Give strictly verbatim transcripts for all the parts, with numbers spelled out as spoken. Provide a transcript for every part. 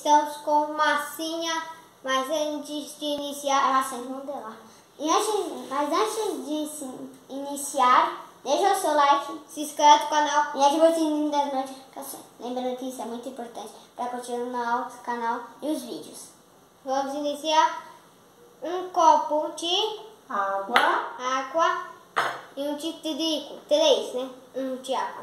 estamos com massinha, mas antes de iniciar a massinha de modelar. E antes, mas antes de iniciar, deixa o seu like, se inscreve no canal e ativa o sininho das notificações. Lembrando que isso é muito importante para continuar o canal e os vídeos. Vamos iniciar. Um copo de água, água e um de trigo. Três, né? Um de água.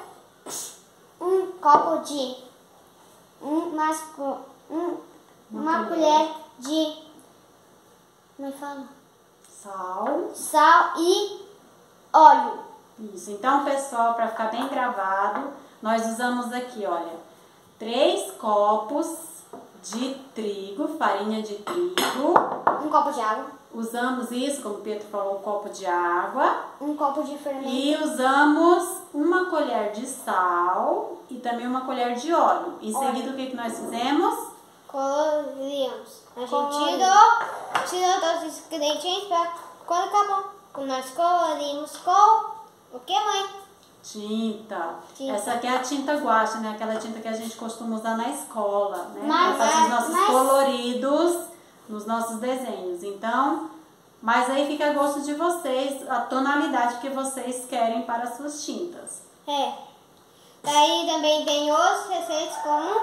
Um copo de um, masco, um, uma, uma colher. colher de como é que fala? Sal. Sal e óleo. Isso. Então, pessoal, para ficar bem gravado, nós usamos aqui, olha, três copos de trigo, farinha de trigo. Um copo de água. Usamos isso, como o Pedro falou, um copo de água. Um copo de fermento. E usamos uma colher de sal e também uma colher de óleo. Em óleo. seguida, o que, que nós fizemos? Colorimos. A gente tirou, tirou todos os ingredientes para quando acabou. Nós colorimos com o que, mãe? Tinta. tinta. Essa aqui é a tinta guache, né? Aquela tinta que a gente costuma usar na escola, né? Mas, para fazer os nossos mas... coloridos nos nossos desenhos. Então, mas aí fica a gosto de vocês, a tonalidade que vocês querem para as suas tintas. É. Daí também tem outros receitas como...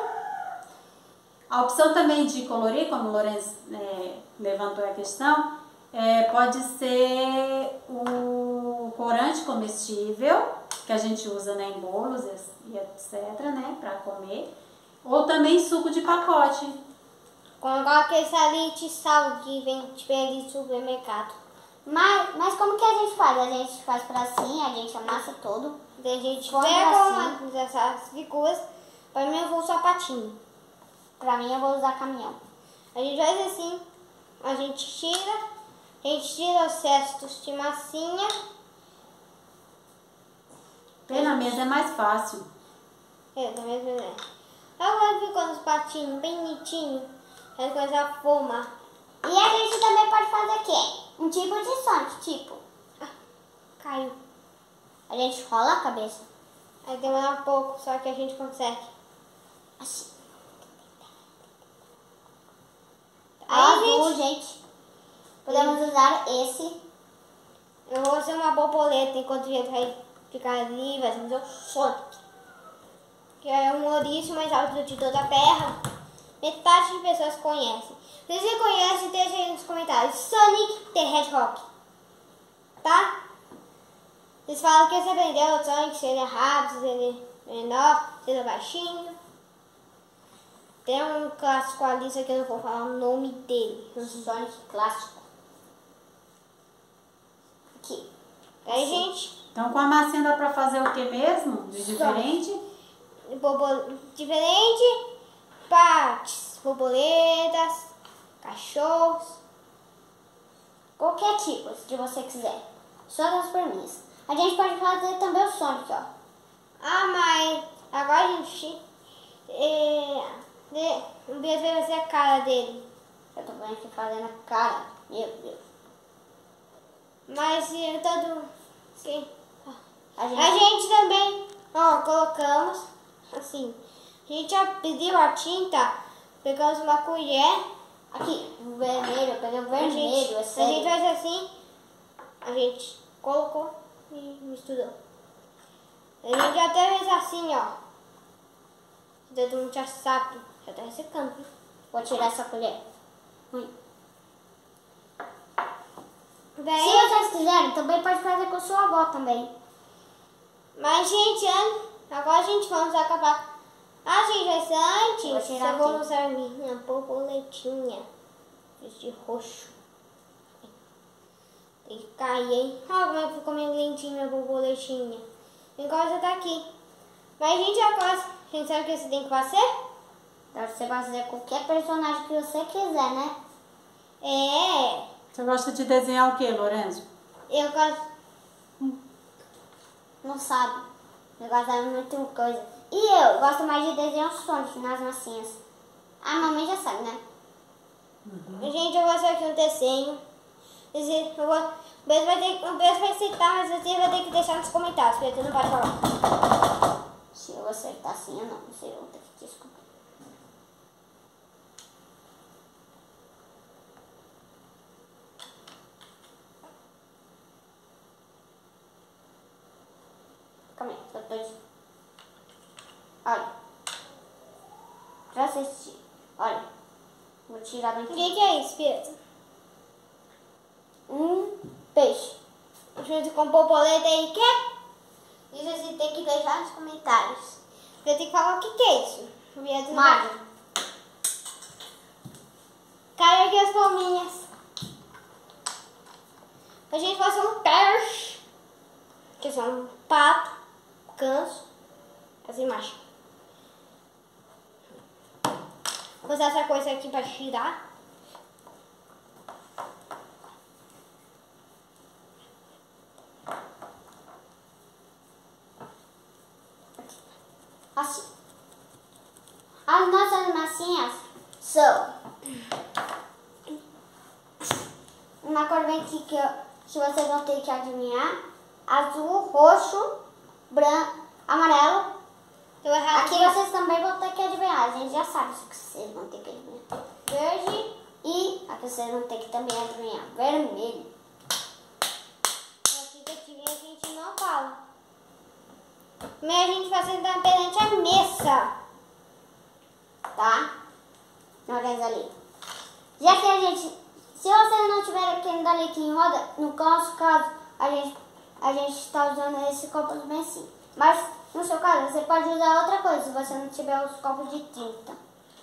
A opção também de colorir, como o Lourenço é, levantou a questão, é, pode ser o corante comestível, que a gente usa, né, em bolos e etcétera, né, para comer, ou também suco de pacote. Com aquele salite sal que vem de supermercado. Mas, mas como que a gente faz? A gente faz pra assim, a gente amassa todo. Daí a gente pega essas figuras. Pra mim eu vou usar patinho. Pra mim eu vou usar caminhão. A gente faz assim, a gente tira, a gente tira os restos de massinha. Ter na mesa é mais fácil. É, da mesma maneira. Agora ficou nos patinhos bem bonitinho. Essa coisa fuma. E a gente também pode fazer o quê? Um tipo de som, tipo. Ah, caiu. A gente rola a cabeça. Aí demora um pouco, só que a gente consegue. Assim. Aí, azul, gente, gente. Podemos usar esse. Eu vou fazer uma borboleta enquanto a gente vai ficar ali, vai fazer o Sonic. Que é o humorista mais alto de toda a Terra. Metade de pessoas conhecem. Se você conhece, deixa aí nos comentários. Sonic the Hedgehog. Tá? Vocês falam que você aprendeu o Sonic, se ele é rápido, se ele é menor, se ele é baixinho. Tem um clássico ali, só que eu não vou falar o nome dele. Um Sonic clássico. Aqui. Aí, gente. Então, com a massinha dá pra fazer o que mesmo? De diferente? Bobo... Diferente. Partes, borboletas, cachorros, qualquer tipo, se você quiser, só das permisas. A gente pode fazer também o Sonic, ó. Ah, mas agora a gente, é, de, um dia vai ser a cara dele. Eu tô vendo aqui fazendo a cara, meu Deus. Mas é todo, sim. A gente, a gente também, ó, colocamos assim. A gente abriu a tinta, pegamos uma colher, aqui, o vermelho, pegamos o vermelho, a gente, a gente faz assim, a gente colocou e misturou. A gente até fez assim, ó. Todo mundo já sabe, já tá ressecando. Vou tirar essa colher. Ui. Daí, se vocês quiserem, também pode fazer com sua avó também. Mas, gente, agora a gente vamos acabar. Ah, gente, mas antes eu vou usar minha borboletinha de roxo. Tem que cair, hein? Olha como é que ficou minha lindinha, minha borboletinha. Agora já tá aqui. Mas, gente, agora, a gente sabe o que você tem que fazer? Dá pra você fazer qualquer personagem que você quiser, né? É. Você gosta de desenhar o que, Lourenço? Eu gosto... Não sabe. Eu gosto de muita coisa. E eu gosto mais de desenhar os Sonic nas massinhas. A mamãe já sabe, né? Uhum. Gente, eu vou fazer aqui um desenho. Eu vou... O Beijo vai, ter... o Beijo vai citar, mas você vai ter que deixar nos comentários, porque tu não pode falar. Se eu acertar assim ou não, não sei, eu vou ter que descobrir. Calma aí, eu tô de... Olha. Pra assistir. Olha. Vou tirar daqui. O que, que é isso, Pietro? Um peixe. Junto com borboleta e quê? Isso você tem que deixar nos comentários. Eu tenho que falar o que, que é isso. O Pietro não Mário. vai- Cai aqui as palminhas. A gente vai fazer um peixe. Que são pato, ganso, assim macho. Vou usar essa coisa aqui pra tirar. Assim. As nossas massinhas são uma cor bem que, que, eu, que vocês vão ter que adivinhar. Azul, roxo, branco, amarelo. Eu errado. Aqui vocês também vão ter que adivinhar. A gente já sabe o que vocês vão ter que adivinhar. Verde e aqui vocês vão ter que também adivinhar. Vermelho. Aqui que eu tive, a gente não fala. Mas a gente vai sentar perante a mesa. Tá? Olha ali. Já que a gente, se vocês não tiverem aquele dali que em roda, no nosso caso, a gente a gente está usando esse copo bem assim. Mas no seu caso, você pode usar outra coisa se você não tiver os copos de tinta.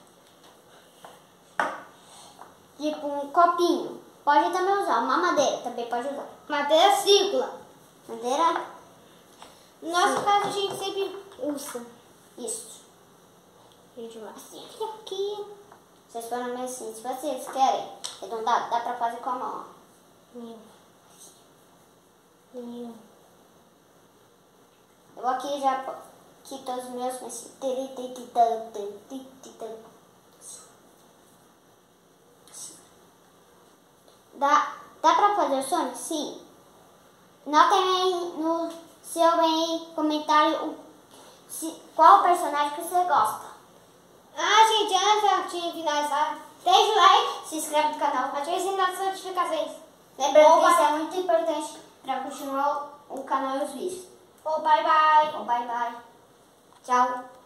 Tipo um copinho. Pode também usar. Uma madeira também pode usar. Madeira círcula. Madeira? No nosso caso, a gente sempre usa. Isso. A gente vai Assim. aqui, aqui. Vocês foram meio assim. Se vocês querem arredondado, dá pra fazer com a mão, ó. Meu. Meu. Eu aqui já aqui todos os meus, mas dá, dá pra fazer o som? Sim. Notem aí no seu aí comentário o, se, qual personagem que você gosta. Ah, gente, antes de finalizar, deixa o like, se inscreve no canal, ative as notificações. Lembrando que isso é muito importante para continuar o canal e os vídeos. Oh, bye bye. Então, bye bye. Tchau.